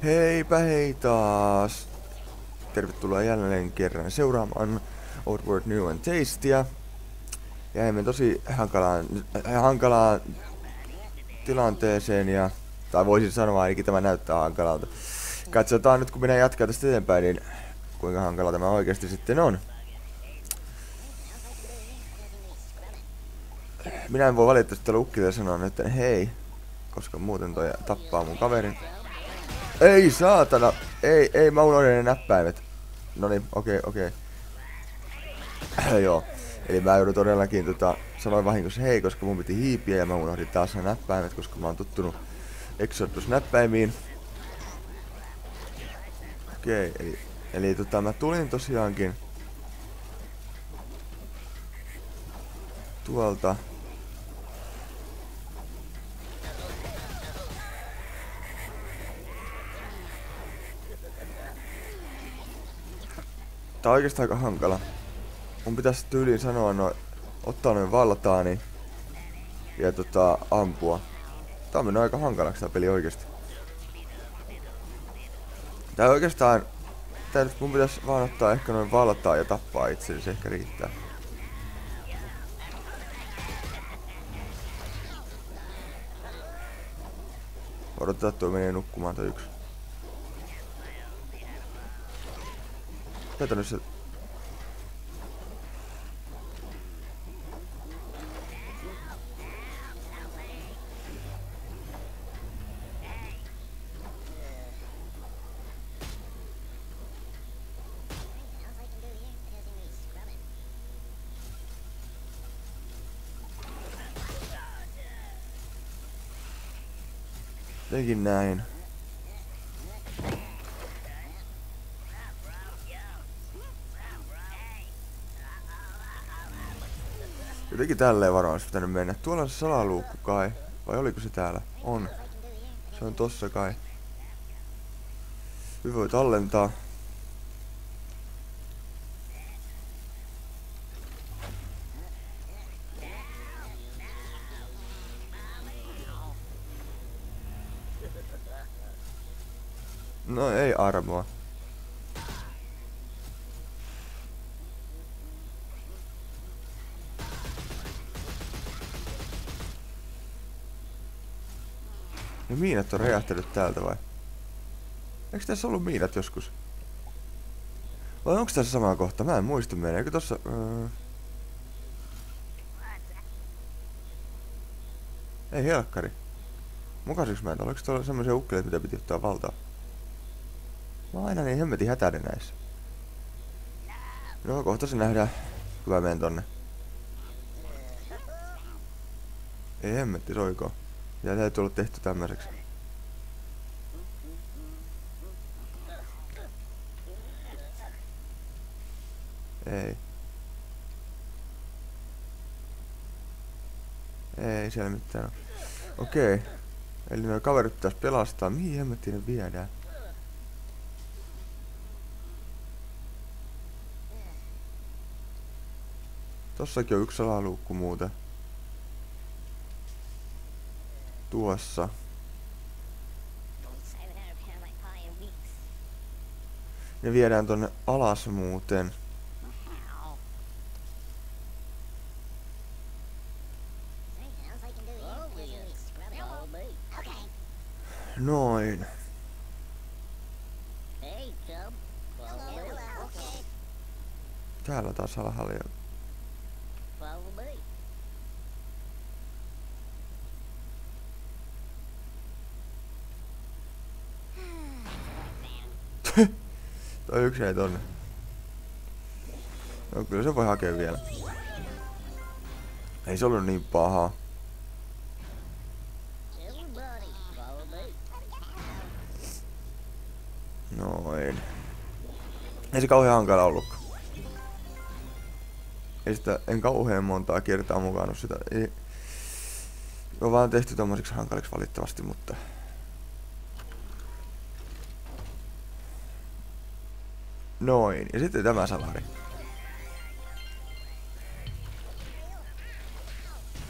Heipä hei taas! Tervetuloa jälleen kerran seuraamaan Oddworld New and Tastea. Jäimme tosi hankalaan tilanteeseen tai voisin sanoa ainakin tämä näyttää hankalalta. Katsotaan nyt kun minä jatkan tästä eteenpäin, niin kuinka hankala tämä oikeasti sitten on. Minä en voi valitettavasti Lukkille sanoa nyt hei, koska muuten toi tappaa mun kaverin. Ei saatana! Ei mä unohdin ne näppäimet. Noniin, okei. Joo. Eli mä joudun todellakin sanoin vahingossa hei, koska mun piti hiipiä ja mä unohdin taas ne näppäimet, koska mä oon tuttunut Exodus-näppäimiin. Okei, eli mä tulin tosiaankin tuolta. Tää on oikeastaan aika hankala. Mun pitäisi tyyliin sanoa ottaa noin valtaani ja ampua. Tää on mennyt aika hankalaksi tää peli oikeesti. Tää oikeastaan, nyt mun pitäisi vaan ottaa ehkä noin valtaa ja tappaa itseni, se ehkä riittää. Odotetaan, tuo menee nukkumaan toi yksi. Tätä nyt se... Tekin näin. Jotenkin tälleen varmaan olisi pitänyt mennä. Tuolla on se salaluukku kai. Vai oliko se täällä? On. Se on tossa kai. Hyvä voi tallentaa. No ei armoa. Ne miinat on räjähtänyt täältä vai? Eikö tässä ollut miinat joskus? Vai onko tässä sama kohta? Mä en muista meidän. Eikö tossa... Ei helkkari. Mukasiks mä, oliko tuolla semmoisia ukkeleita, mitä piti ottaa valtaa? Mä oon aina niin hemmetin hätäinen näissä. No kohta se nähdään, kun mä menen tonne. Ei hemmetti soikoo. Ja täytyy olla tehty tämmöiseksi. Ei siellä mitään ole. Okei. Eli nuo kaverit pitäis pelastaa. Mihin hemmettiin ne viedään? Tossakin on yksi salaluukku muuten. Tuossa. Ne viedään tonne alas muuten. Noin. Täällä taas alhaalla. Toi yksi ei tonne. No kyllä se voi hakea vielä. Ei se ollut niin pahaa. Noin. Ei se kauhean hankala ollutkaan. Ei sitä, en kauhean montaa kertaa mukannut sitä. Ei. On vaan tehty tommoseksi hankaliksi valittavasti, mutta... Noin. Ja sitten tämä salari.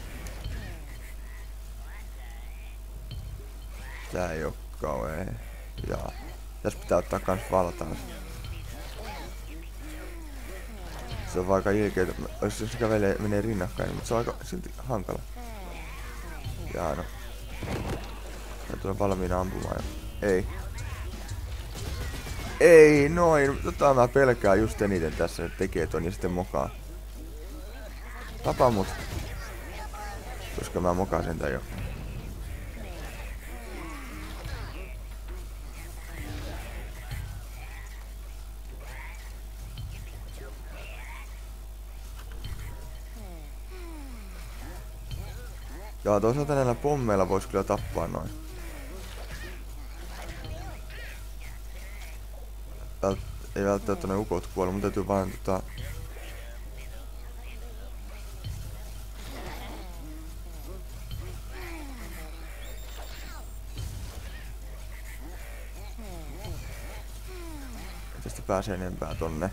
Tää ei oo kauhean Ja tässä pitää ottaa kans valtaansa. Se on aika ilkeä, jos se menee rinnakkain, mutta se on aika silti hankala. Jaa no. Mä tulen valmiina ampumaan jo. Ei. Ei noin. Mä pelkään just eniten tässä, että tekee ton ja sitten mokaa. Tapa mut. Koska mä mokasin tän jo. Joo, toisaalta näillä pommeilla vois kyllä tappaa noin. Ei välttämättä ne ukot kuole, mun täytyy vaan tästä pääsee enempää tonne.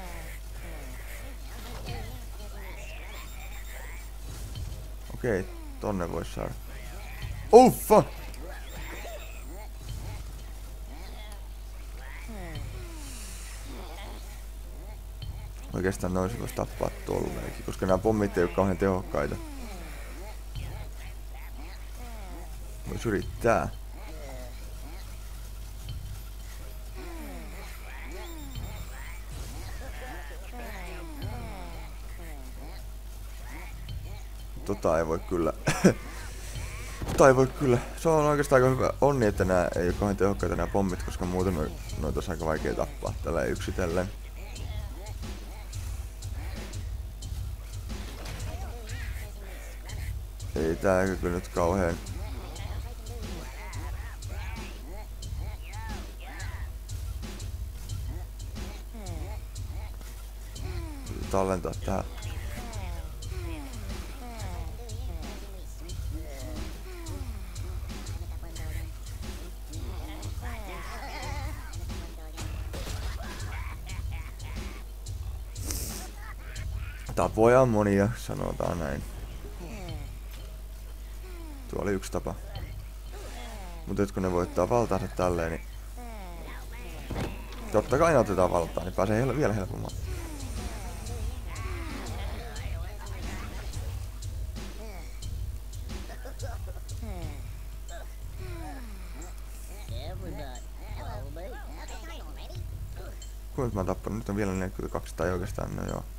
Okei, tonne vois saada. Oh fuck! Oikeastaan noin vois tappaa tolleenkin, koska nämä pommit ei oo kauhean tehokkaita. Vois yrittää. Tota ei voi kyllä. Tota ei voi kyllä. Se on oikeastaan aika hyvä onni, että nää ei oo kauhean tehokkaita nää pommit, koska muuten noita on aika vaikea tappaa tällä yksitellen. Ei tää kyllä nyt kauheen. Tallentaa tää. Tapoja monia, sanotaan näin. Tuo oli yksi tapa. Mutta kun ne voittaa valtaansa tälleen, niin totta kai ne otetaan valtaan, niin pääsee vielä helpommin. Kuinka mä oon tappanut? Nyt on vielä 42 tai oikeastaan, no joo.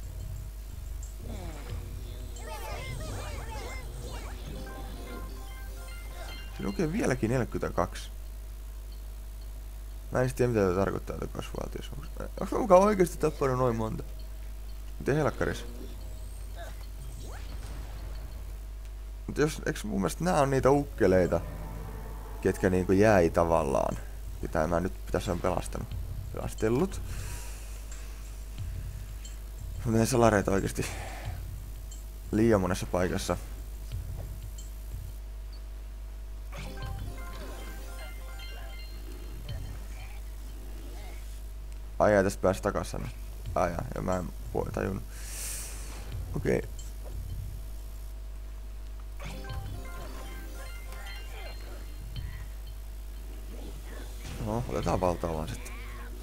Se lukee vieläkin 42. Mä en tiedä mitä tämä tarkoittaa tätä kasvuvaltiossa. Onks mä mukaan oikeesti tappanut noin monta? Miten helkkaris? Mutta eiks mun mielestä nää on niitä ukkeleita, ketkä niinku jäi tavallaan. Mitä mä nyt pitäis on pelastellut. Mutta ne salareita oikeesti liian monessa paikassa. Ai tästä pääsi takas tänne. Ja mä en voi tajunnut. Okei. No, otetaan valtaa vaan sitten.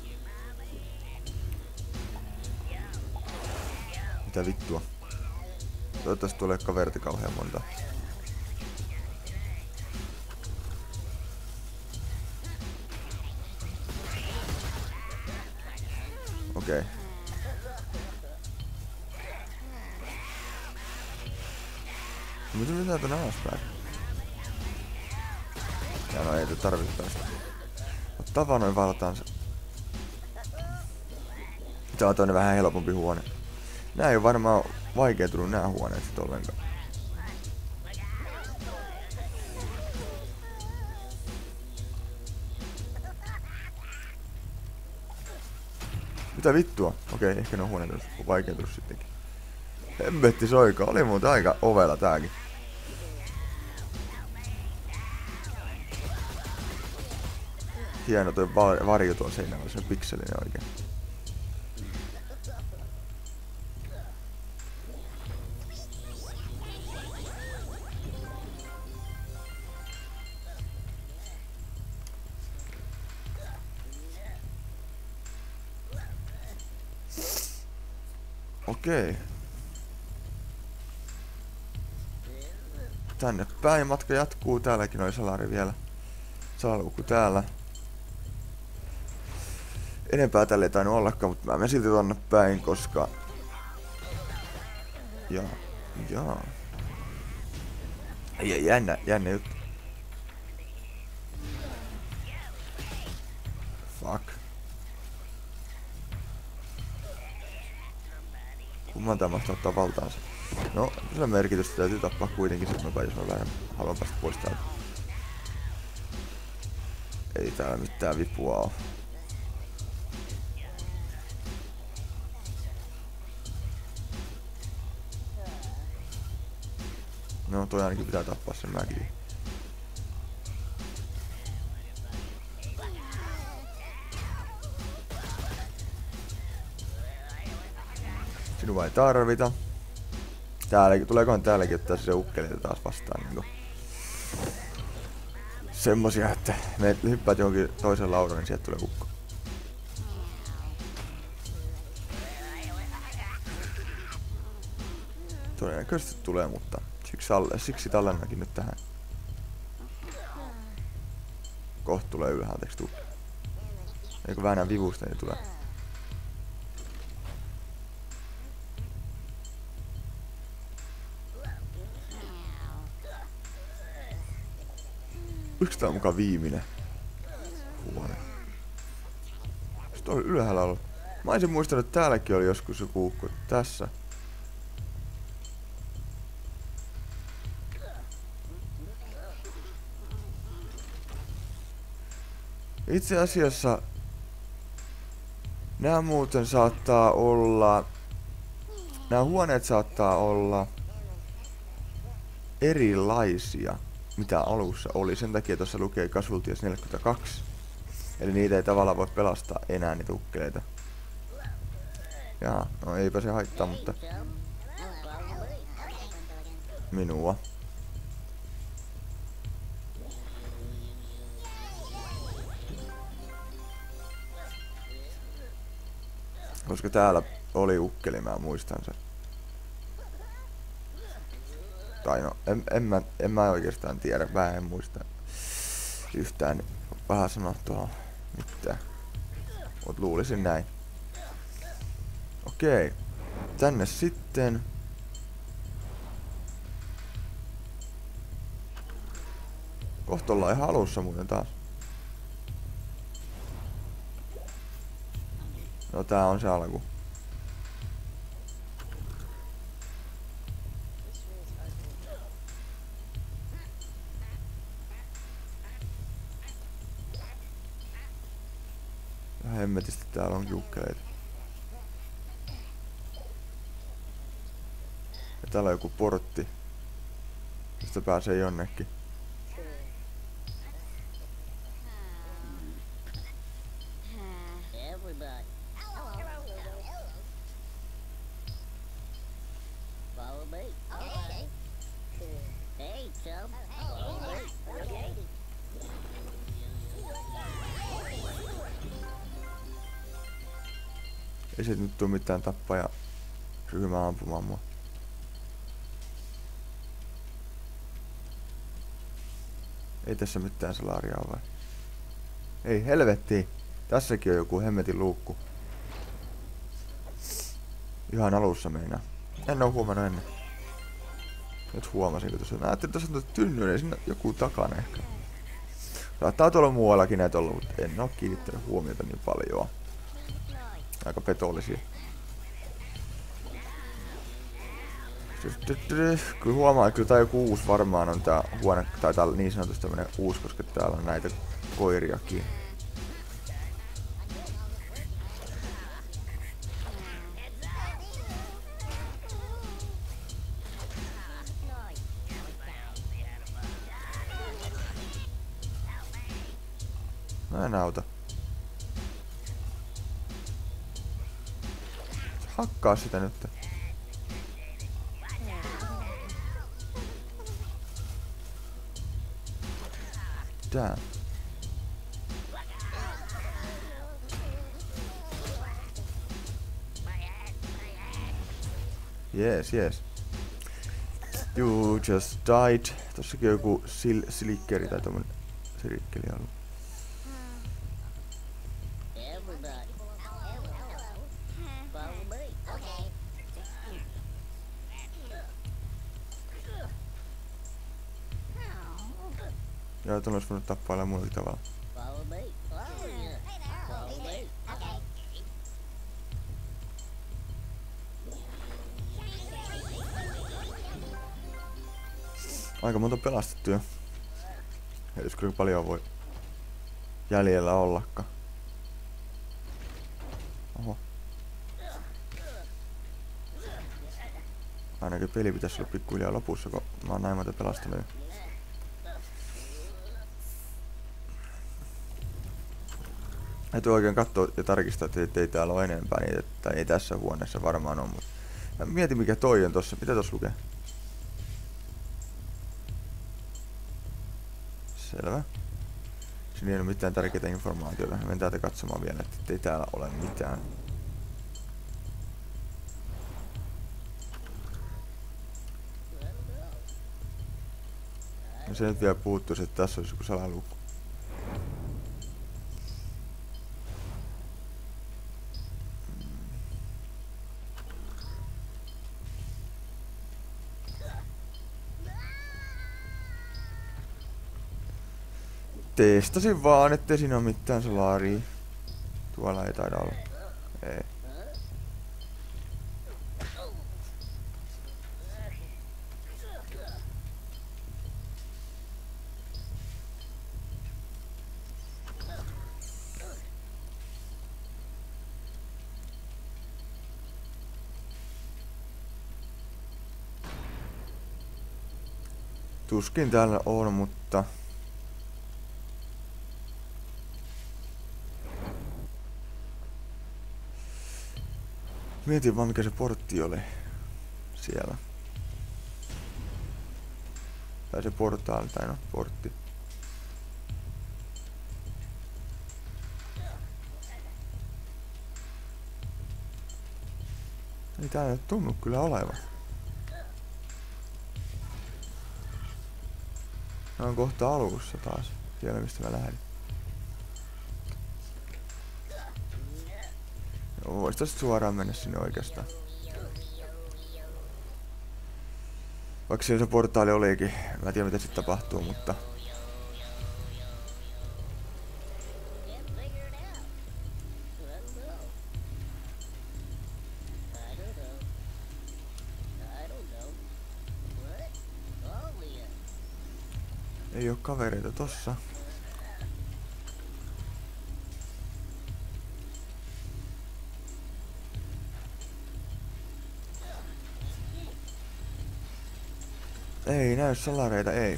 Mitä vittua? Toivottavasti tulee kaverti kauhean monta. Okei. Mutta mitä tänne alaspäin? Ja no ei tarvitse päästä. Ottaa vaan noin valtaansa. Tää on toinen vähän helpompi huone. Nää ei oo varmaan vaikeutunut nää huoneet sit ollenkaan. Mitä vittua? Okei, ehkä ne on huoneet on vaikeutunut sittenkin. Hemmetti soika, oli muuten aika ovela tääkin. Hieno toi varjo tuolla seinällä, se on pikselinen oikein. Okei. Tänne päin matka jatkuu. Täälläkin oli salari vielä. Salaluukku täällä. Enempää tälle ei tainnut ollakaan, mutta mä menen silti tonne päin, koska... Jaa. Jännä juttu. Fuck. Kumman tää mahtaa ottaa valtaansa? No, sillä merkitystä täytyy tappaa kuitenkin sit nopea, jos mä vähän haluan päästä pois täältä. Ei täällä mitään vipua oo. No, toi ainakin pitää tappaa sen mäkin. Sinua ei tarvita. Täälläkin, tuleekohan täälläkin ottaa se ukkeleita taas vastaan niinku. Semmosia, että me hyppäät johonkin toisen laudan, niin sieltä tulee ukko. Todennäköisesti tulee, mutta siksi tallennakin nyt tähän. Kohta tulee ylhäältä, eiks tuu? Eikö väännän vivusta, niin tulee. Oliko tää mukaan viimeinen huone? Onks toi ylhäällä ollut? Mä olisin muistanut, että täälläkin oli joskus joku ukko. Tässä. Itse asiassa nämä muuten saattaa olla... Nämä huoneet saattaa olla erilaisia, mitä alussa oli. Sen takia tuossa lukee Casualties 42. Eli niitä ei tavallaan voi pelastaa enää, niitä ukkeleita. Jaa, no eipä se haittaa, mutta... Minua. Koska täällä oli ukkeli, mä muistan sen. Tai no, en mä oikeastaan tiedä, mä en muista yhtään vähän sanoa tuohon mitään. Mut luulisin näin. Okei, tänne sitten. Kohta ollaan ihan alussa muuten taas. No tää on se alku. Ja hemmetisti täällä on ukkeleita. Ja täällä on joku portti, josta pääsee jonnekin. Ei se nyt tuu mitään tappaja ryhmää ampumaan mua. Ei tässä mitään salaria ole vai? Ei helvetti! Tässäkin on joku hemmetin luukku. Ihan alussa meinaa. En oo huomannut ennen. Nyt huomasin, kun tuossa... Mä ajattelin, että tuossa on tynnyinen, siinä joku takana ehkä. Saattaa tuolla muuallakin näitä olla, mutta en oo kiinnittänyt huomiota niin paljon. Aika petollisia. Kyllä huomaa, että kyllä tää joku uusi varmaan on tää huone, tai tää niin sanotusti tämmönen uusi, koska täällä on näitä koiriakin. Mä en auta. Hakkaa sitä nyt. Damn. Yes, yes. You just died. Tossakin on joku slikkeri tai tommonen sirikkeli ollut. Joo, tuon olisi voinut tappailla muullakin tavalla. Aika monta pelastettu jo. Ei jos kyllä paljon voi jäljellä ollakaan. Oho. Ainakin peli pitäisi olla pikkuhiljaa lopussa, kun mä oon näin monta pelastanut jo. Täytyy oikein katsoa ja tarkistaa, että ei täällä ole enempää niitä, että ei tässä huoneessa varmaan ole. Mutta mieti mikä toi on tossa. Mitä tossa lukee? Selvä. Siinä ei ole mitään tärkeitä informaatiota. Menen täältä katsomaan vielä, että ei täällä ole mitään. No se nyt vielä puuttuisi, että tässä olisi joku salaluku. Testasin vaan, ettei siinä ole mitään salaria. Tuolla ei taida olla. Ei. Tuskin täällä on, mutta mietin vaan mikä se portti oli siellä. Tai se portaali, tai no, portti. Ei täällä nyt tunnu kyllä olevan. Mä oon kohta alussa taas, siellä mistä mä lähdin. Joo, vois tästä suoraan mennä sinne oikeastaan. Vaikka siellä se portaali olikin, mä en tiedä mitä sit tapahtuu, mutta ei oo kavereita tossa. Ei näy salareita, ei.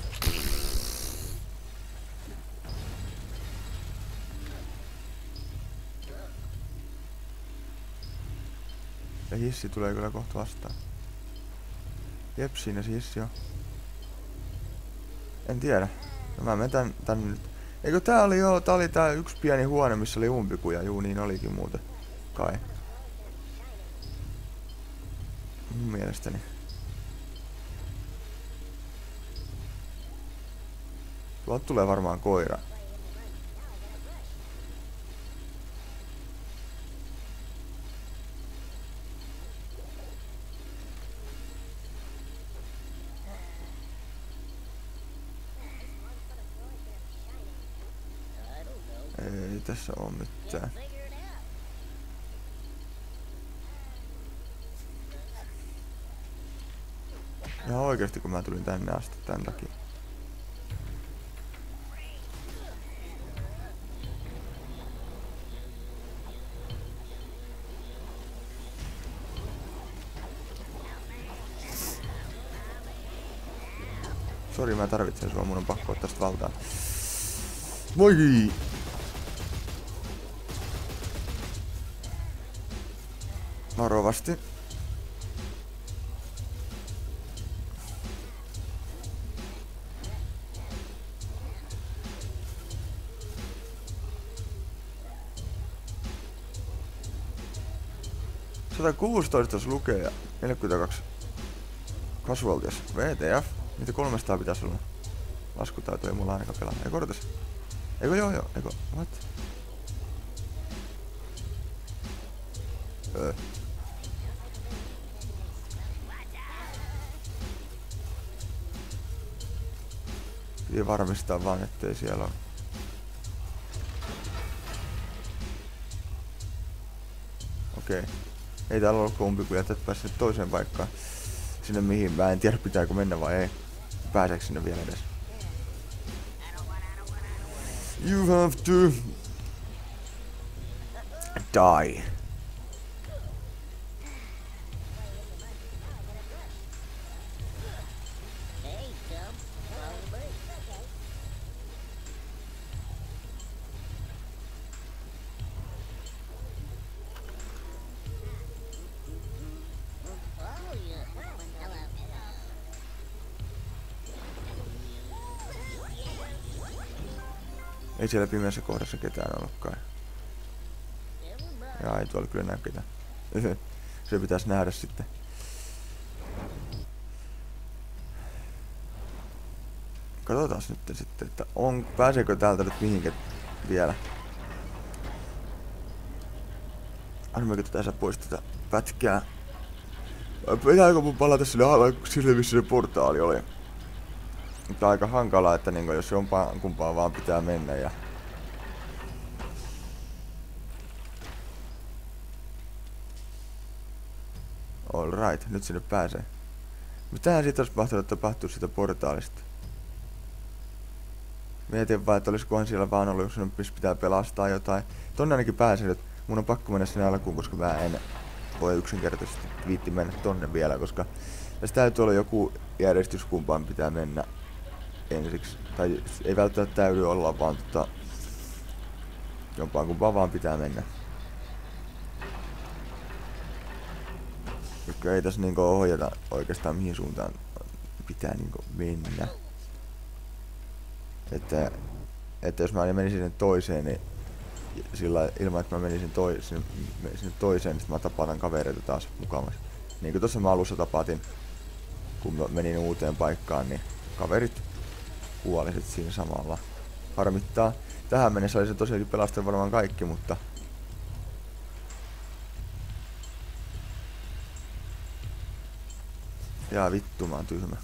Ja hissi tulee kyllä kohta vastaan. Jep, siinä se hissi on. En tiedä. No mä menen tän nyt. Eikö tää oli joo, tää oli tää yksi pieni huone missä oli umpikuja. Juu, niin olikin muuten. Kai. Mun mielestäni. Tuolta tulee varmaan koira. Ei tässä oo mitään. Ihan oikeesti kun mä tulin tänne asti tän takia. Sori, mä tarvitsen sua, mun on pakko ottaa tästä valtaa. Moi! Varovasti. Sata 16 lukee ja 42 Casualties. VTF. Niitä 300 pitäis olla. Laskutaito ei mulla ainakaan pelaa. Eikö odotas? Eikö joo. Eikö? What? Piti varmistaa vaan, ettei siellä ole. Okei. Ei täällä ollut kumpi, kun jätät päässyt toiseen paikkaan. Sinne mihin. Mä en tiedä pitääkö mennä vai ei. Pääseekö sinne vielä edes? You have to die. Ei siellä pimeässä kohdassa ketään ollutkaan. Jaa, ei tuolla kyllä näy ketään. Se pitäisi nähdä sitten. Katsotaan nyt sitten, että pääseekö täältä nyt mihinkä vielä. Armeeko tässä pois tätä pätkää. Pitääkö mun palata sille missä se portaali oli? Mutta aika hankalaa, että niinku, jos jompaan kumpaan vaan pitää mennä ja... Alright, nyt sinne pääsee. Mitähän siitä olisi mahtanut tapahtua siitä portaalista? Mietin vaan, että olisikohan siellä vaan ollut, jos missä pitää pelastaa jotain. Tonne ainakin pääsee nyt. Mun on pakko mennä sinne alkuun, koska mä en voi yksinkertaisesti viitti mennä tonne vielä, koska tässä täytyy olla joku järjestys, kumpaan pitää mennä ensiksi. Tai ei välttämättä täydy olla, vaan jompaan kumpaan vaan pitää mennä. Koska ei tässä niinku ohjata oikeastaan mihin suuntaan pitää niinku mennä. Että jos mä menisin sinne toiseen, niin sillä ilman, että mä menisin sinne toiseen, niin mä tapataan kavereita taas mukavasti. Niin kuin tossa mä alussa tapatin, kun mä menin uuteen paikkaan, niin kaverit kuolisit siinä samalla. Harmittaa. Tähän mennessä olisi tosiaankin pelastanut varmaan kaikki, mutta... Jaa vittu, mä oon tyhmä.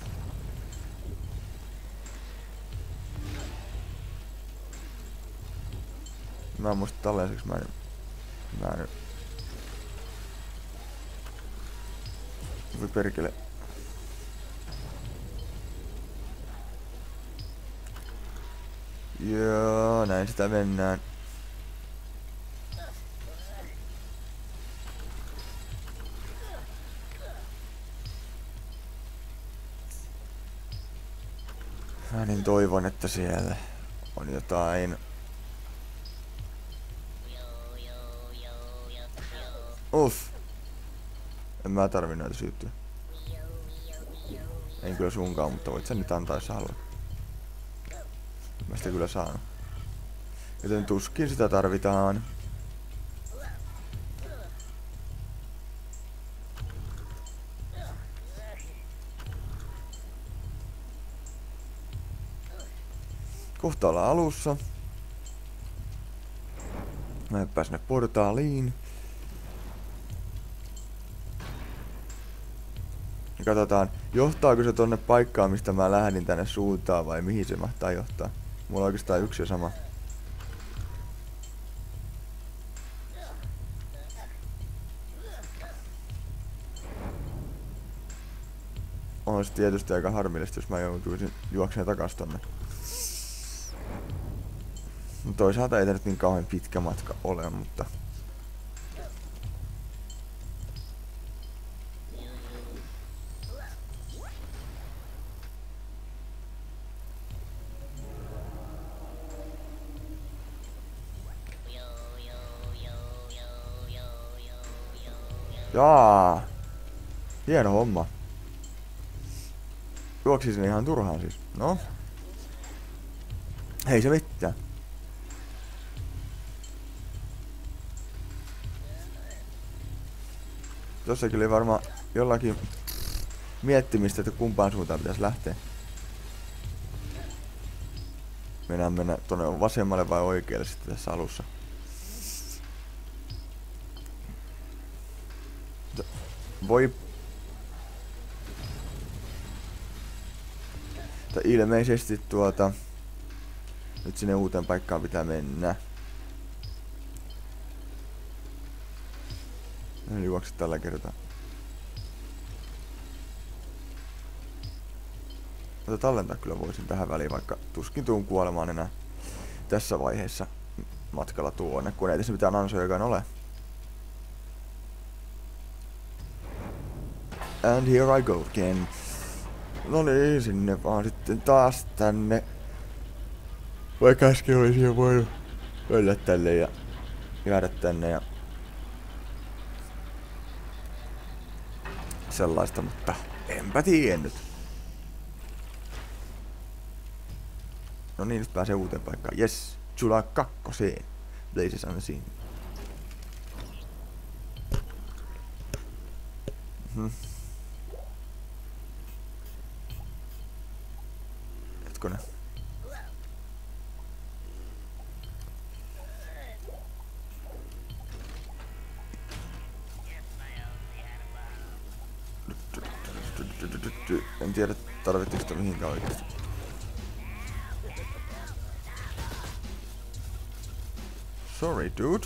Mä muista tällaiseksi mä en... Voi perkele. Joo, näin sitä mennään. Mä niin toivon, että siellä on jotain. Uff. En mä tarvi näitä syyttyä. En kyllä sunkaan, mutta voit sä nyt antaa jos haluat. Mä sitä kyllä saan. Joten tuskin sitä tarvitaan. Kohta ollaan alussa. Mä hyppään sinne portaaliin. Ja katsotaan, johtaako se tonne paikkaan, mistä mä lähdin tänne suuntaan vai mihin se mahtaa johtaa. Mulla on oikeastaan yksi ja sama. On se tietysti aika harmillista, jos mä joutuisin juokseen takas tonne. No toisaalta ei tää nyt niin kauhean pitkä matka ole, mutta... Jaa! Hieno homma. Juoksisin ihan turhaan siis. No. Ei se mitään. Tossakin oli varmaan jollakin miettimistä, että kumpaan suuntaan pitäisi lähteä. Mennä tonne vasemmalle vai oikealle sitten tässä alussa. Voi. Ilmeisesti nyt sinne uuteen paikkaan pitää mennä. En juokse tällä kertaa. Mutta tallentaa kyllä voisin tähän väliin, vaikka tuskin tuun kuolemaan enää tässä vaiheessa matkalla tuonne, kun ei tässä mitään ansojakaan ole. And here I go again. No niin, sinne vaan sitten taas tänne. Vaikka äsken olisi jo voinut mennä tänne ja jäädä tänne ja sellaista, mutta enpä tiennyt. No niin, nyt pääsee uuteen paikkaan. Yes, Jula 2. Blazes Unseen. Hetkonen. En tiedä, tarvittiinko sitä mihinkään oikeesti. Sorry, dude.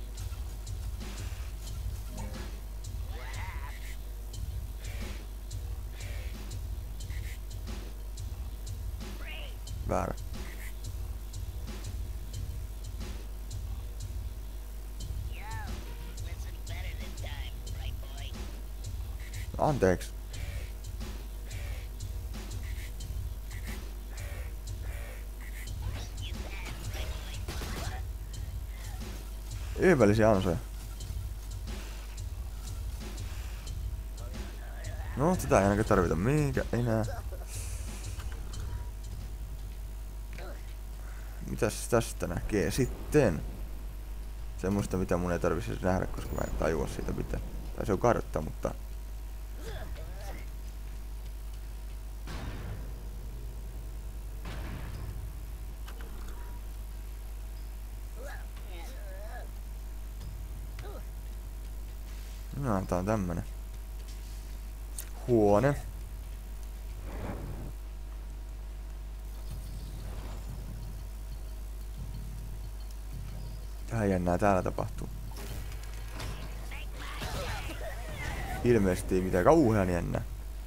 Väärä. Anteeksi. Ihmeellisiä ansoja. No, sitä ei ainakaan tarvita mihinkä enää. Mitäs tästä näkee sitten? Semmoista mitä mun ei tarvitsisi nähdä, koska mä en tajua siitä mitään. Tai se on kartta, mutta... No, tää on tämmönen huone. Tähän jännää täällä tapahtuu. Ilmeisesti mitä kauhean jännää.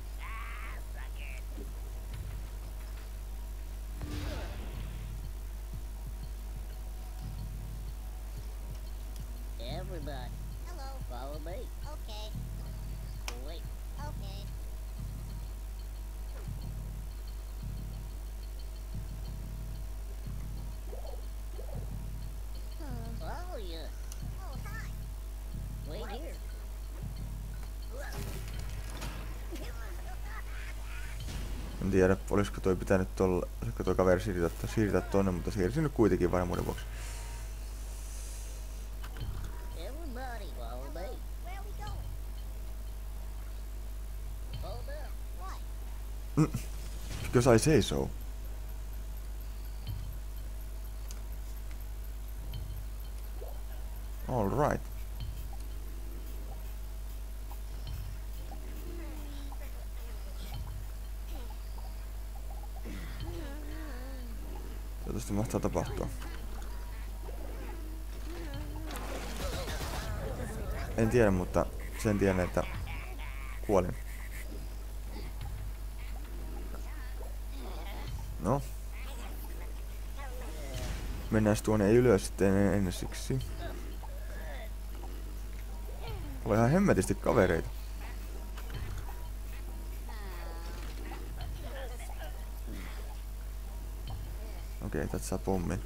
En tiedä, olisiko toi pitänyt tolla, olisiko toi kaveri siirtää tonne, mutta siirsin nyt kuitenkin varmuuden vuoksi. Because I say so. All right. Tästä mahtaa tapahtua. En tiedä, mutta sen tiedän, että kuolin. No. Mennään tuonne ylös sitten ensiksi. On ihan hemmetisti kavereita. Okei, täältä saa pommin.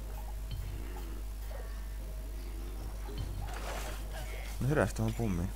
No heräs tuohon pommiin.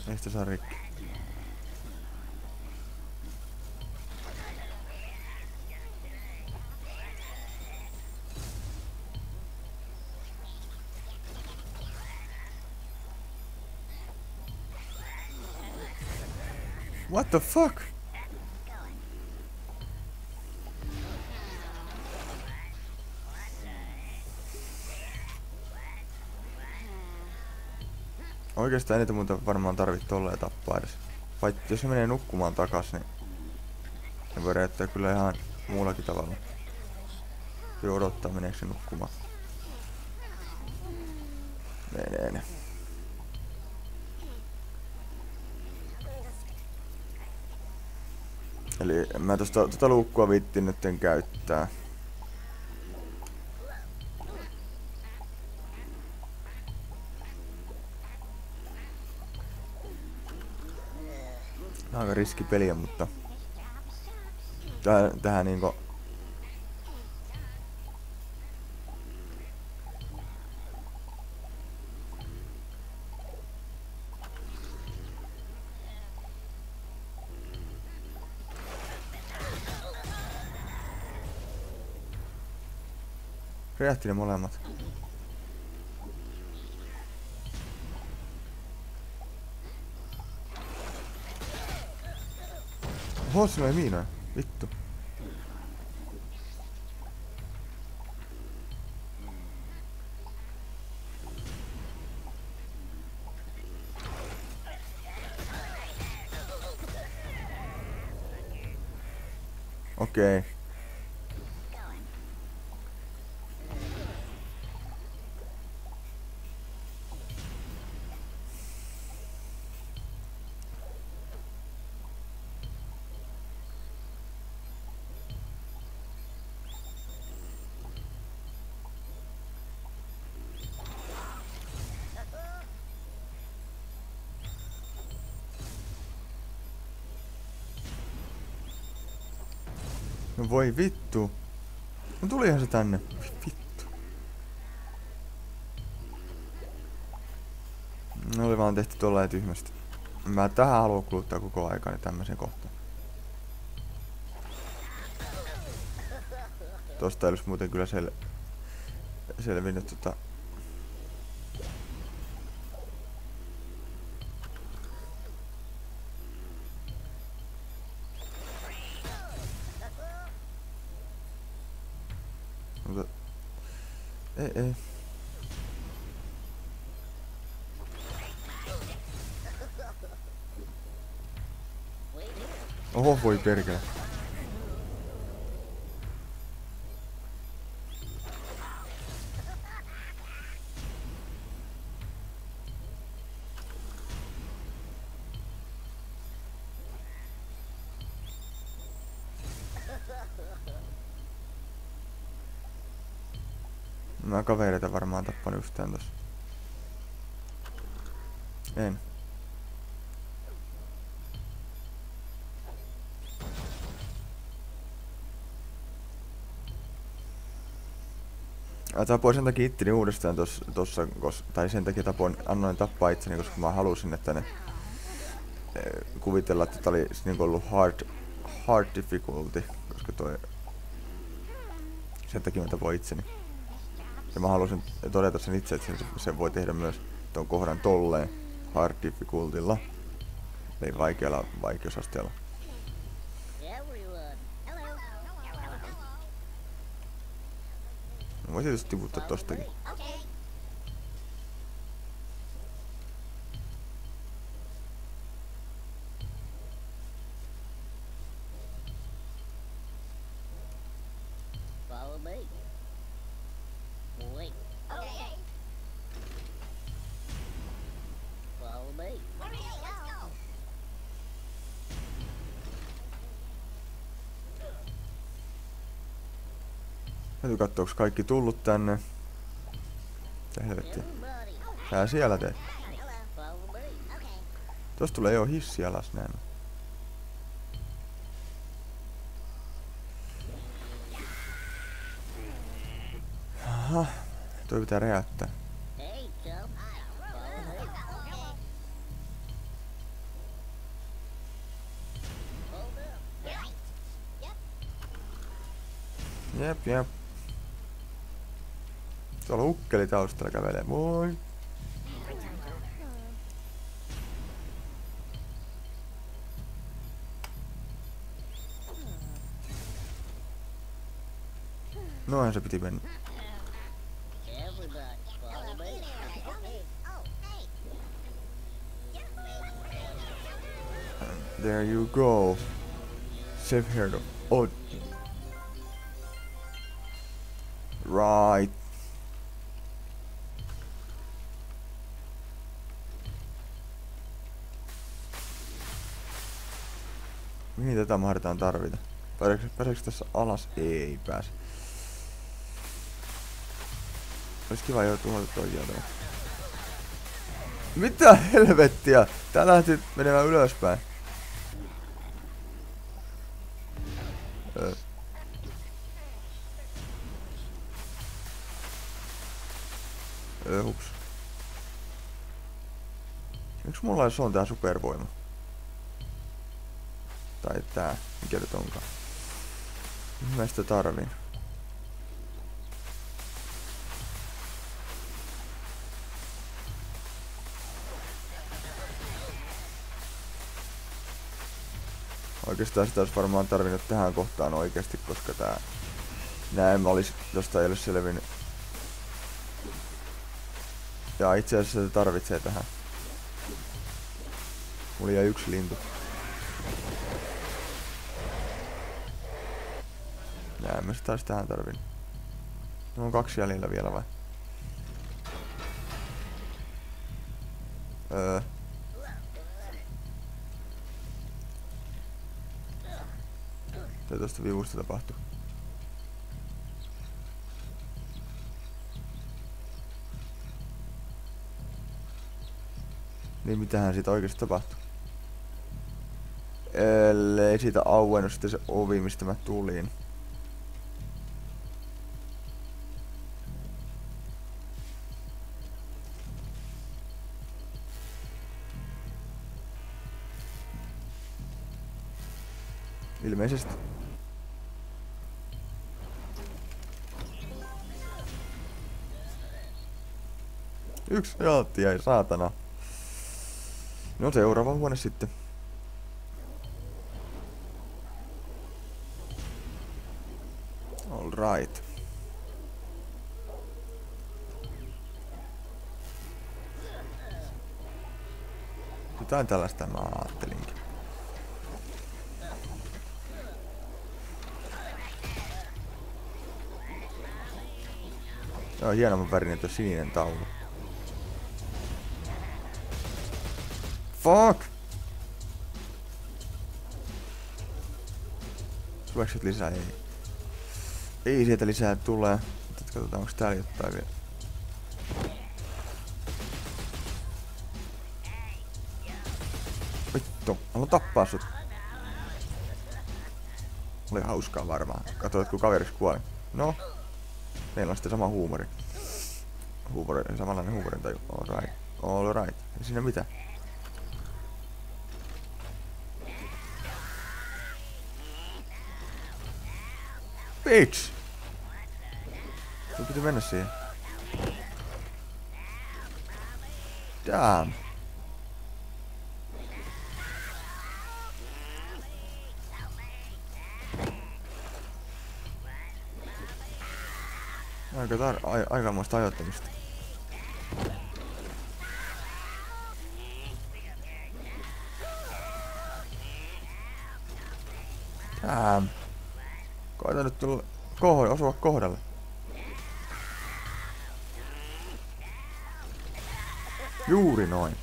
Ei sitä saa rikki. What the fuck? Oikeastaan eniten muuta varmaan tarvitse tolleen tappaa edes. Paitsi jos se menee nukkumaan takas, niin ne voi räjättää kyllä ihan muullakin tavalla. Kyllä odottaa meneekö se nukkumaan. Menee. Eli mä tota luukkua viittin nytten käyttää. Aika riskipeliä, mutta tähän niinku räjähti ne molemmat. Oho, siinä oli miinoja. Vittu. Okei. Okay. No voi vittu. No tulihan se tänne. Vittu. No oli vaan tehty tollain tyhmästi. Mä tähän haluan kuluttaa koko aikani tämmösen kohtaan. Tosta ei olisi muuten kyllä selvinnyt tota. Mutta ei. Oho, voi perkele. Mä kavereita varmaan tappan yhtään tossa. En. Tapoin sen takia itteni uudestaan tossa, tai sen takia annoin tappaa itseni, koska mä halusin, että ne kuvitella, että tää oli niinku ollut hard difficulty, koska sen takia mä tapoin itseni. Ja mä halusin todeta sen itse, että sen voi tehdä myös ton kohdan tolleen hard difficultilla, eli vaikealla vaikeusasteella. Mä voisin tietysti tiputtaa tostakin. Täytyy katsoa, onko kaikki tullut tänne. Mitä helvettiä. Sä siellä teet. Tosta tulee jo hissi alas näin. Aha. Toi pitää räjäyttää. Jep, jep. Tuolla ukkeli taustalla kävelee. Moi. Noin se piti mennä. There you go. Save here. Oh. Right. Mihin tätä mahdetaan tarvita? Pääseekö tässä alas? Ei pääse. Olisi kiva joutua toi jälleen. Mitä helvettiä? Tää lähti menemään ylöspäin. Hups. Miksi mulla jos on tää supervoima? Tai tää, mikä nyt onkaan. Mä sitä tarvin. Oikeastaan sitä olisi varmaan tarvinnut tähän kohtaan oikeasti, koska nää en olisi, josta ei ole selvinnyt. Ja itse asiassa se tarvitsee tähän. Mulla jäi yksi lintu. Ja en mä sitä olisi tähän tarvinnut. No on 2 jäljellä vielä vai? Mitä tosta vivusta tapahtuu? Niin mitähän siitä oikeesti tapahtuu? Ellei siitä auennut sitten se ovi, mistä mä tulin. Ilmeisesti. Yksi jaatti jäi, saatana. No seuraava huone sitten. All right. Jotain tällaista mä ajattelinkin. Joo, hienomman värinen tuo sininen taulu. Fuck! Tuleeko sieltä lisää? Ei. Ei sieltä lisää tulee. Nyt katsotaan, onko täällä jotain vielä. Vittu, haluan tappaa sut. Oli hauskaa varmaan. Katsoit, kun kaveris kuoli. No. Meillä on sitten sama huumori. Samanlainen huumorin taju. Alright. Alright. Ei siinä mitään. Bitch! Sun piti mennä siihen. Damn. Aikamoista ajoittamista. Damn. Koita nyt tulla osua kohdalle. Juuri noin.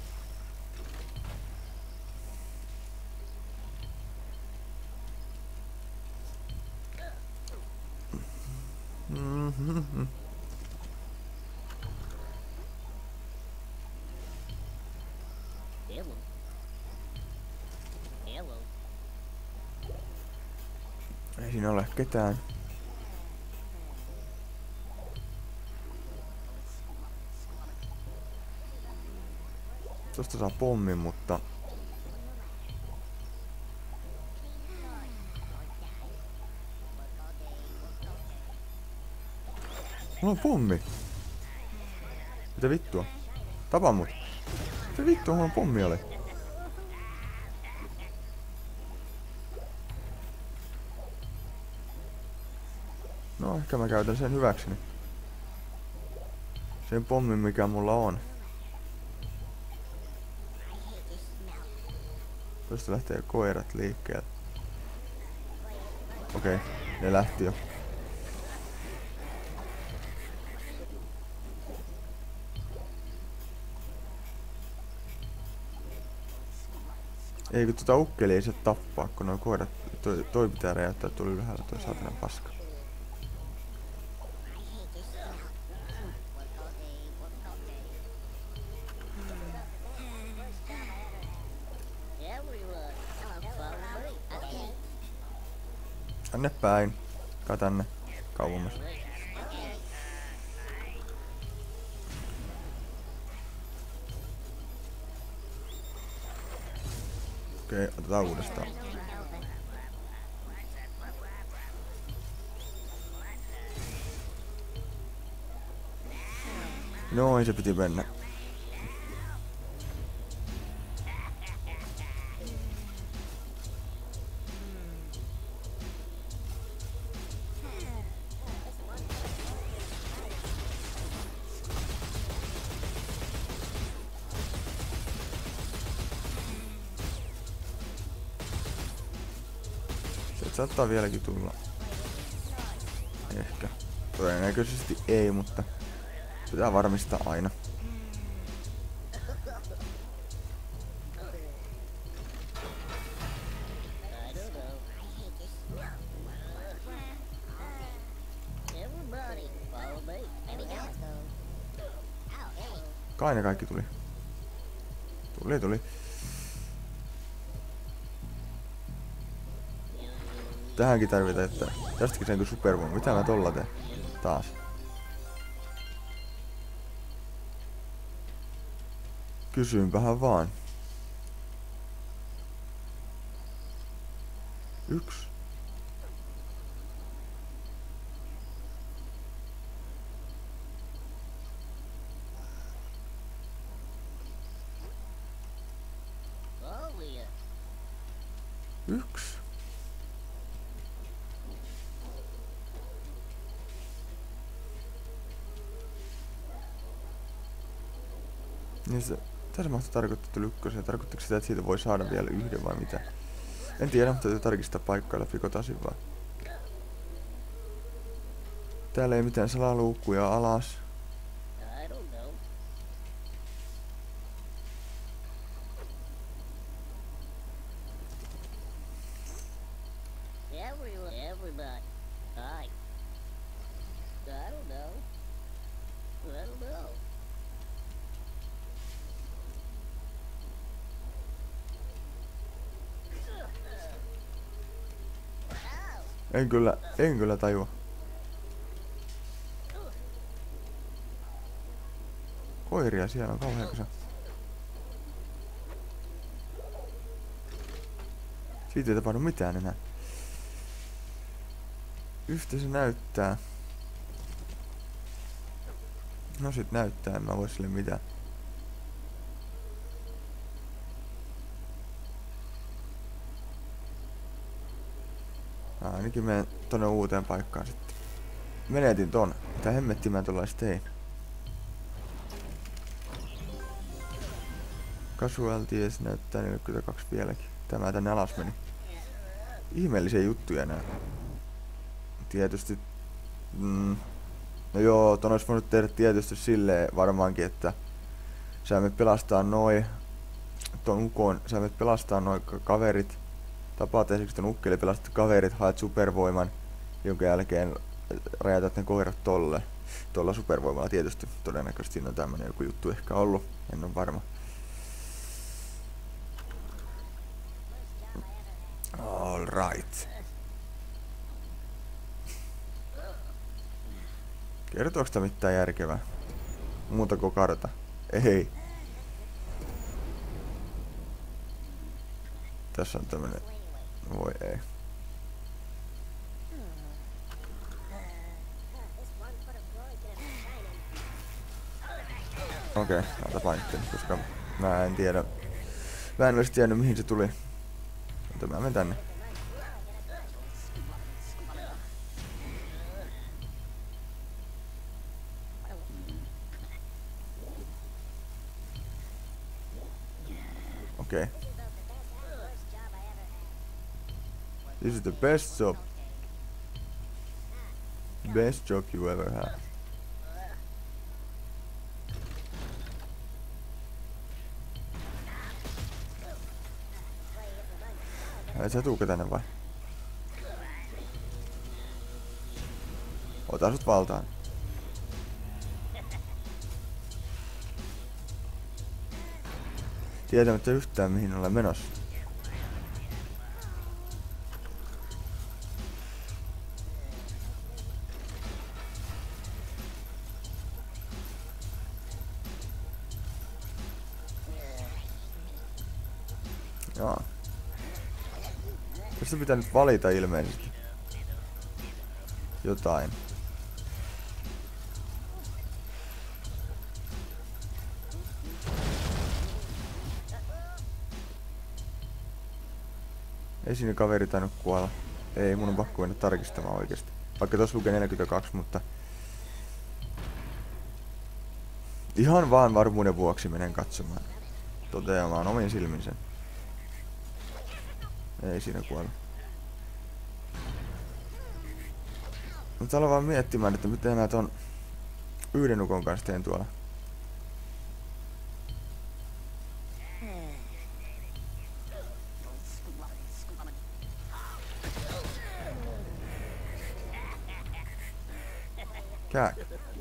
Ei siinä ole ketään. Tosta saa pommin, mutta... Mulla on pommi. Mitä vittua? Tapa mut. Mitä vittua mulla on pommi oli? No ehkä mä käytän sen hyväkseni. Sen pommin mikä mulla on. Tuosta lähtee koirat liikkeelle. Okei, ne lähti jo. Ei kun tota ukkeli ei se tappaa, kun nuo koirat... Toi pitää räjäyttää tuolla ylhäällä toi saatanan paska. Tänne päin. Kai tänne. Kauemmas. Okei, otetaan uudestaan. Noin se piti mennä. Se saattaa vieläkin tulla. Ehkä. Todennäköisesti ei, mutta pitää varmistaa aina. Kai ne kaikki tuli. Tuli. Tähänkin tarvitaan, että tästäkin se supervoima. Mitä mä tolla teen? Taas. Kysyinpähän vaan. 1. Niin se, mitä se mahtaa tarkoittaa tuli ykkösen? Tarkoittiko sitä, että siitä voi saada vielä yhden vai mitä? En tiedä, mutta täytyy tarkistaa paikkoilla fikotasin vaan. Täällä ei mitään salaluukkuja alas. En kyllä tajua. Koiria siellä on kauhean kasa. Siitä ei tapahdu mitään enää. Yhtä se näyttää. No sit näyttää, en mä voi sille mitään. Ainakin menen tonne uuteen paikkaan sitten. Menetin ton. Mitä hemmettiä mä tuollais tein? Casualties näyttää 42 vieläkin. Tämä tänne alas meni. Ihmeellisiä juttuja nää. Tietysti... No joo, ton ois voinut tehdä tietysti silleen varmaankin, että... Sä menet pelastaa noi... Ton ukon, sä menet pelastaa noi kaverit. Tapaat esimerkiksi ton ukkeli, pelastat kaverit, haet supervoiman, jonka jälkeen räjätät ne koirat tolle. Tuolla supervoimalla tietysti. Todennäköisesti siinä on tämmönen joku juttu ehkä ollut. En ole varma. All right. Kertooks tää mitään järkevää? Muuta kuin karta? Ei. Tässä on tämmönen... Voi ei. Okei, otapa nyt, koska mä en tiedä. Mä en olisi tiennyt mihin se tuli. Mutta mä menen tänne. Okei. This is the best job. Best job you ever had. Ei sä tuuka tänne vai? Ota sut valtaan. Tietämättä yhtään mihin olen menossa. Jaa. Tässä pitää nyt valita ilmeisesti jotain. Ei siinä kaveri tainnut kuolla. Ei, mun on pakko mennä tarkistamaan oikeesti. Vaikka tossa lukee 42, mutta... Ihan vaan varmuuden vuoksi menen katsomaan. Toteamaan omin silmin sen. Ei siinä kuolla. Mutta aloin vaan miettimään, että miten mä ton yhden ukon kanssa teen tuolla. Kääk.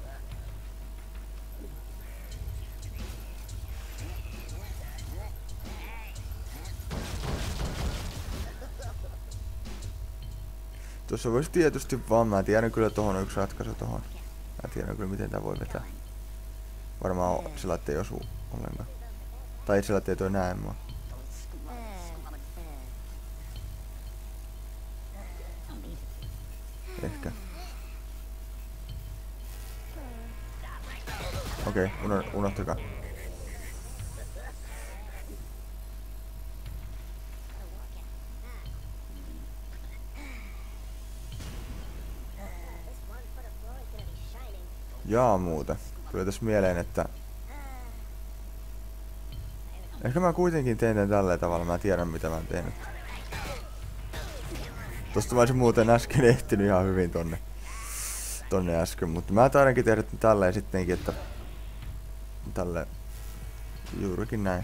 Tuossa voisi tietysti vaan, mä tiedän kyllä tohon on yksi ratkaisu tohon. Mä tiedän kyllä miten tää voi vetää. Varmaan sillä ettei osu ollenkaan. Tai sillä ettei toi näe mua. Ehkä. Okei, unohtakaa. Jaa muuta. Tuli tässä mieleen, että... Ehkä mä kuitenkin teen tän tällä tavalla, mä tiedän mitä mä oon tehnyt. Tosta mä olisin muuten äsken ehtinyt ihan hyvin tonne äsken, mutta mä taidankin tehdä tälleen sittenkin, että... Tälle... Juurikin näin.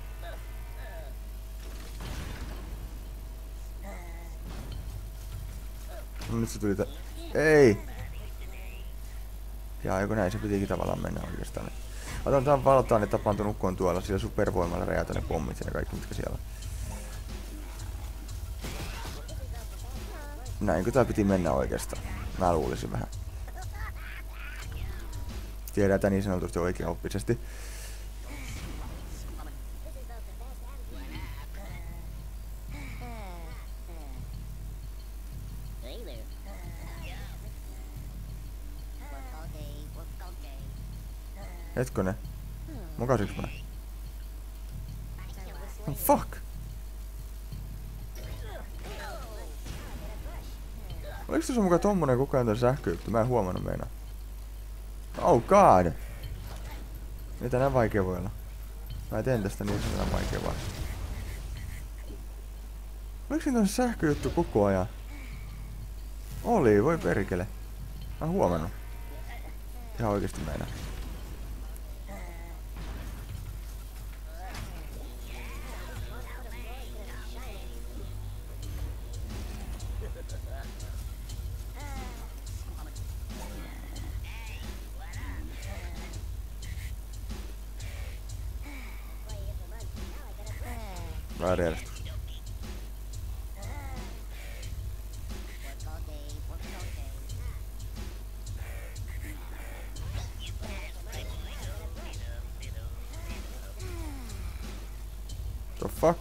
No nyt se tuli Ei! Jaa, joku näin se pitikin tavallaan mennä oikeastaan. Otan tämän valtaan, että tapaan ton ukkoon tuolla, sillä supervoimalla räjäytän ne pommit ja kaikki mitkä siellä on. Näinkö tää piti mennä oikeastaan? Mä luulisin vähän. Tiedetään niin sanotusti oikeaoppisesti. Hetkonen. Mokasiks mä? Oh, fuck! Oliks tuossa mukaan tommonen koko ajan tän sähköjuttu? Mä en huomannut meinaa. Oh god! Mitä nää vaikea voi olla? Mä teen tästä niin sanotun vaikea vaan. Oliks siinä tuossa sähköjuttu koko ajan? Oli, voi perkele. Mä en huomannut. Ihan oikeesti meinaa. Väärä järjestys. The fuck?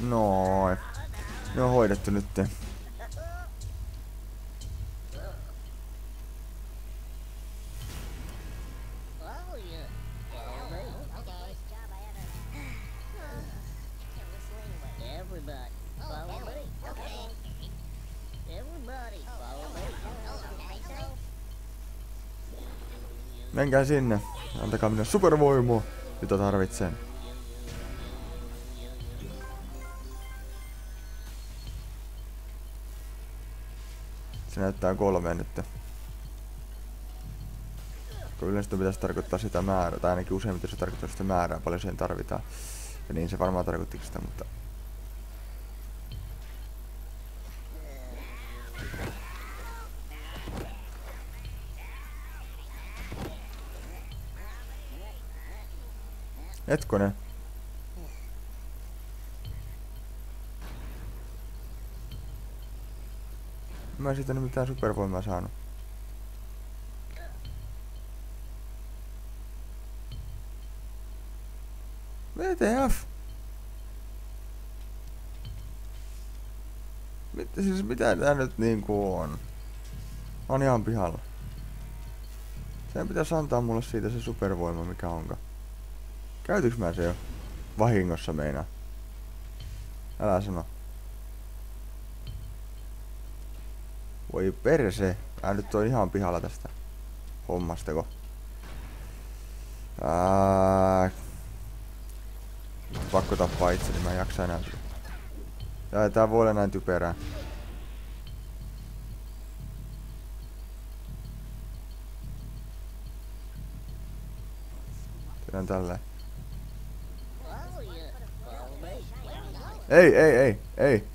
Noin. Ne on hoidettu nyt. Menkää sinne. Antakaa minä supervoimaa, jota tarvitsen. Se näyttää 3 nyt. Kun yleensä pitäisi tarkoittaa sitä määrää, tai ainakin useimmiten se tarkoittaa sitä määrää, paljon siihen tarvitaan. Ja niin se varmaan tarkoitti sitä, mutta... Hetkonen. Mä en siitä mitään supervoimaa saanut. WTF? Mitä tää nyt niinku on? On ihan pihalla. Sen pitäisi antaa mulle siitä se supervoima mikä onka. Käytinkö mä se jo? Vahingossa meinaa. Älä sano. Voi perse. Mä nyt on ihan pihalla tästä hommastako. Pakko tappaa itseni, mä en jaksa enää. Tää voi olla näin typerää. Tehdään tälleen. Ei.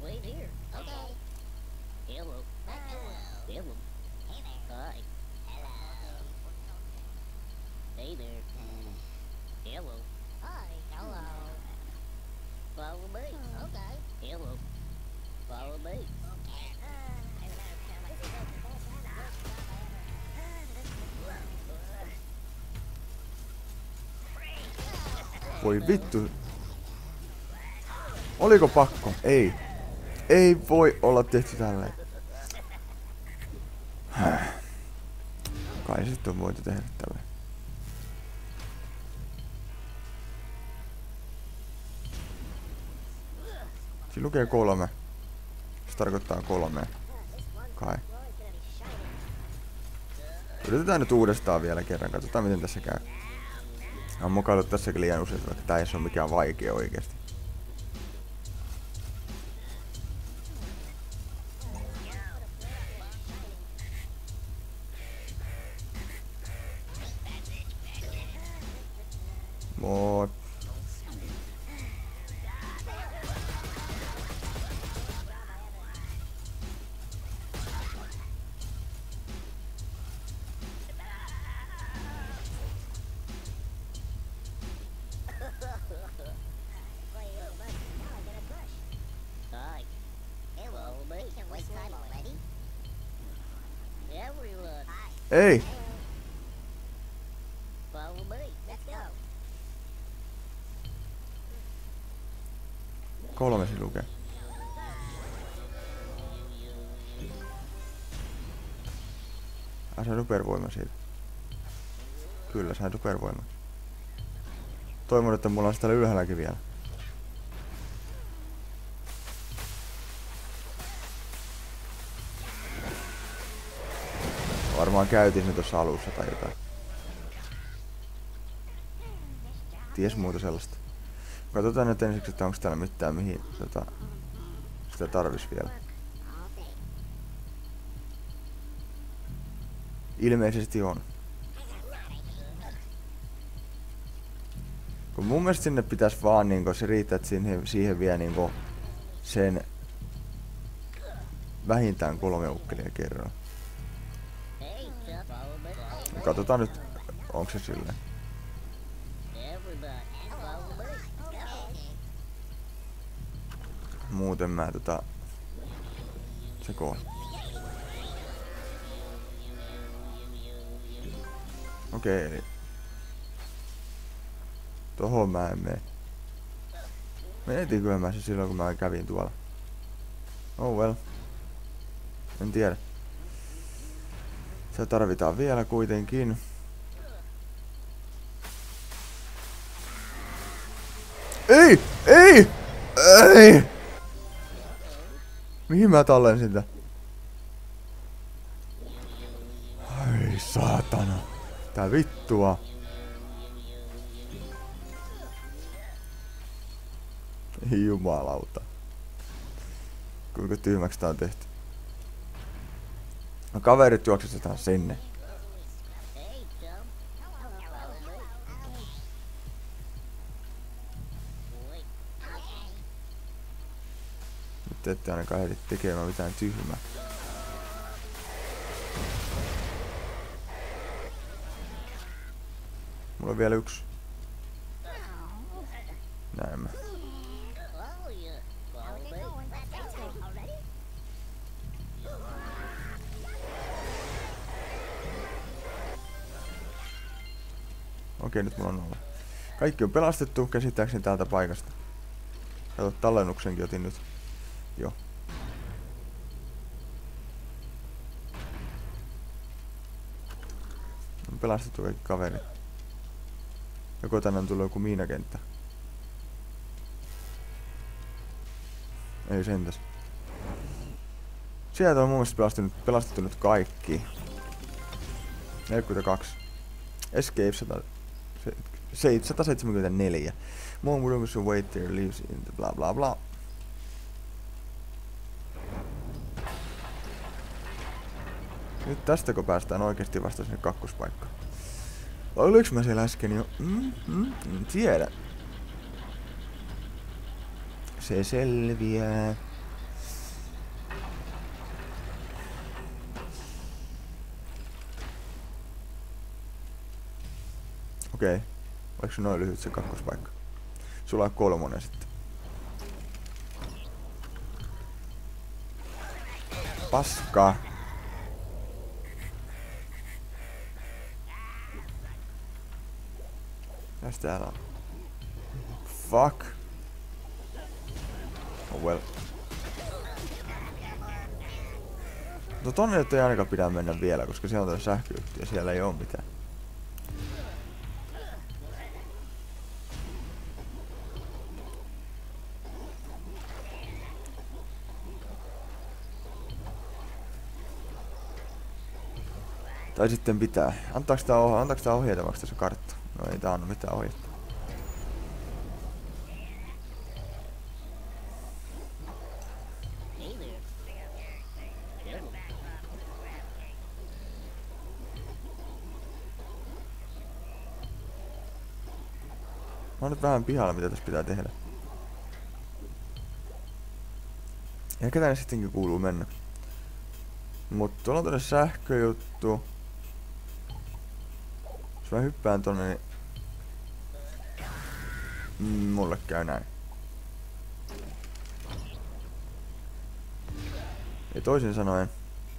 Voi vittu. Oliko pakko? Ei. Ei voi olla tehty tälleen. Kai sitten on voitu tehdä tälleen. Siinä lukee 3. Se tarkoittaa 3. Kai. Yritetään nyt uudestaan vielä kerran. Katsotaan miten tässä käy. On mukaillut tässäkin liian usein, vaikka tää ei ole mikään vaikea oikeesti. Moi. Ei! 3 se lukee. Sain supervoima siitä. Kyllä, sain supervoima. Toivon, että mulla on sitä täällä ylhäälläkin vielä. Varmaan käytin sen tuossa alussa tai jotain. Ties muuta sellaista. Katsotaan nyt ensiksi, että onko täällä mitään mihin sitä tarvis vielä. Ilmeisesti on. Kun mun mielestä sinne pitäisi vaan niinku, se riittää, että siihen vie niinku sen vähintään 3 ukkelia kerran. Ja katsotaan nyt, onko se silleen. Muuten mä sekoon. Okei, eli tohon mä en mene. Menetiinköhän mä se silloin kun mä kävin tuolla? Oh well. En tiedä. Se tarvitaan vielä kuitenkin. Ei! Ei! Ei! Mihin mä tallensin sitä? Ai saatana. Tää vittua. Jumalauta. Kuinka tyhmäksi tää on tehty. No kaverit juoksetetaan sinne. Nyt ette ainakaan ehdi tekemään mitään tyhmää. Mulla on vielä yksi. Näin mä. Okei, nyt mulla on nolla. Kaikki on pelastettu käsittääkseni täältä paikasta. Kato, tallennuksenkin otin nyt. Joo. On pelastettu kaikki kaverit. Joko tänne on tullut joku miinakenttä. Ei sentäs. Sieltä on mun mielestä pelastettu nyt kaikki. 42. Escape 174. More rooms to wait there lives in the blah blah blah. Nyt tästäkö päästään oikeesti vasta sinne kakkospaikkaan? Oliks mä siellä äsken jo? Tiedä. Se selviää. Okei. Oliko se noin lyhyt se kakkospaikka? Sulla on 3 sitten. Paskaa. Mitäs täällä on? Fuck. Oh well. No tonne nyt ei ainakaan pidä mennä vielä, koska siellä on tää sähköyhtiö ja siellä ei oo mitään. Tai sitten pitää. Antaaks tää ohjeitavaksi tässä kartta? No ei tää anna mitään ohjetta. Mä oon nyt vähän pihalla mitä tässä pitää tehdä. Ehkä tänne sittenkin kuuluu mennä. Mut tuolla on tonne sähköjuttu. Jos mä hyppään tonne, niin mulle käy näin. Ja toisin sanoen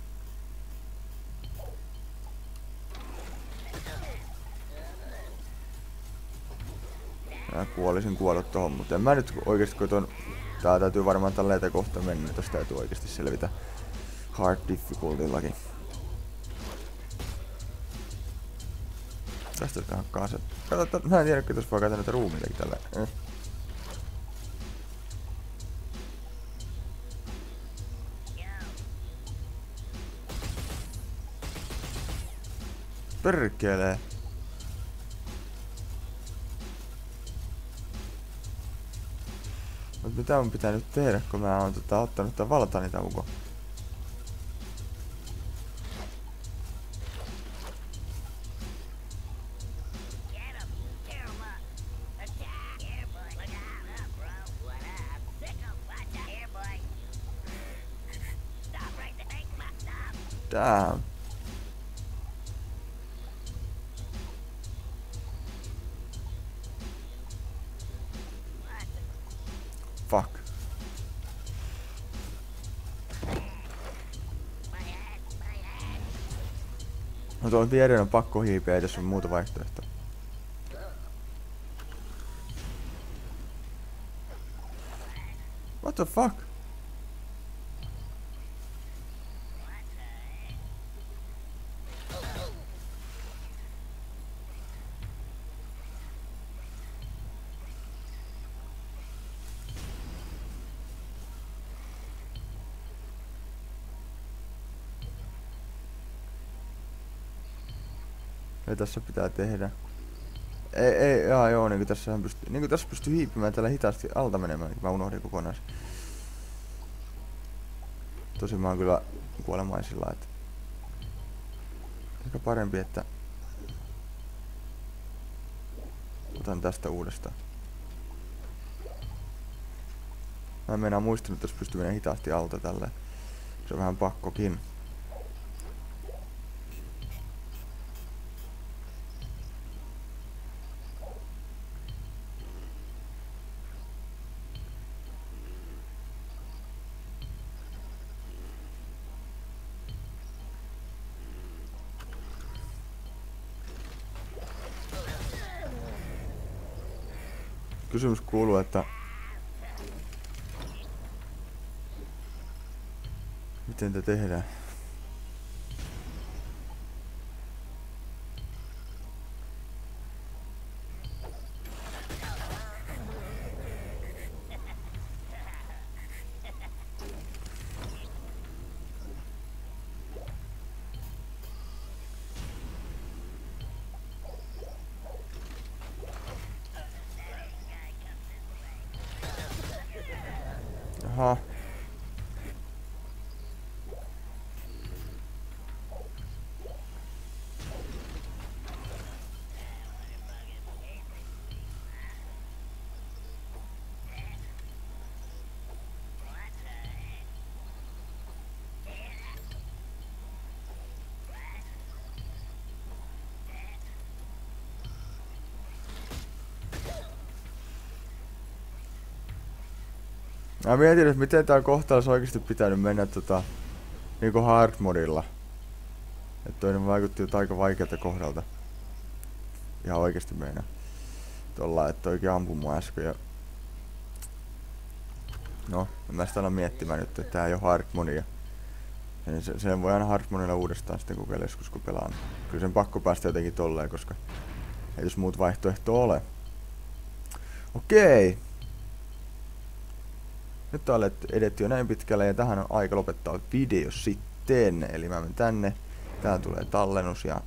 mä kuolisin kuollut tohon, mutta en mä nyt oikeesti kun ton... Tää täytyy varmaan tälleen kohta mennä, tosta täytyy oikeesti selvitä hard difficultyllakin. Tästä on hakkaa se. Kato, mä en tiedä, että tuossa voi käytä näitä ruumiitakin tällä. Perkelee. Mut mitä mun pitää nyt tehdä, kun mä oon ottanut tän valtani tauko? Damn. Fuck. No tuolla viereen on pakko hiipiä, ei tässä on muuta vaihtoehtoa. What the fuck? Ja tässä pitää tehdä. Joo, niinku tässä pystyy hiipimään tällä hitaasti alta menemään, mä unohdin kokonaan. Tosin mä oon kyllä kuolemaisilla, että ehkä parempi, että otan tästä uudestaan. Mä en meinaa muistanut, että jos pystyy menemään hitaasti alta tällä. Se on vähän pakkokin. Kysymys kuuluu, että miten te tehdään? Aha. Mä mietin, että miten tää kohtaus oikeesti pitänyt mennä niinku hard modilla. Et toinen vaikutti aika vaikealta kohdalta. Ihan oikeesti meinaa. Tolla, että oikein ampui mua äsken ja... No, mä sitä alan miettimään nyt, että tää ei oo hard modia. Sen voi aina hard modilla uudestaan sitten kokeilla joskus kun pelaan. Kyllä sen pakko päästä jotenkin tolleen, koska ei jos muut vaihtoehtoa ole. Okei. Nyt on edetty jo näin pitkälle ja tähän on aika lopettaa video sitten. Eli mä menen tänne. Täällä tulee tallennus ja...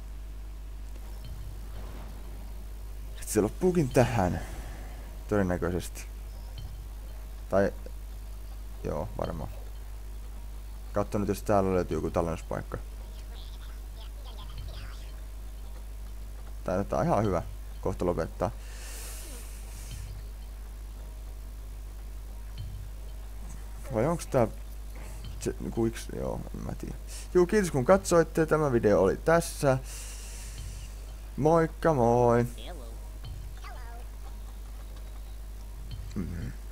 Sitten se loppuukin tähän. Todennäköisesti. Tai... Joo, varmaan. Katso nyt jos täällä löytyy joku tallennuspaikka. Tää on ihan hyvä. Kohta lopettaa. Vai onks tää... Joo, en mä tiedä. Juu, kiitos kun katsoitte. Tämä video oli tässä. Moikka moi!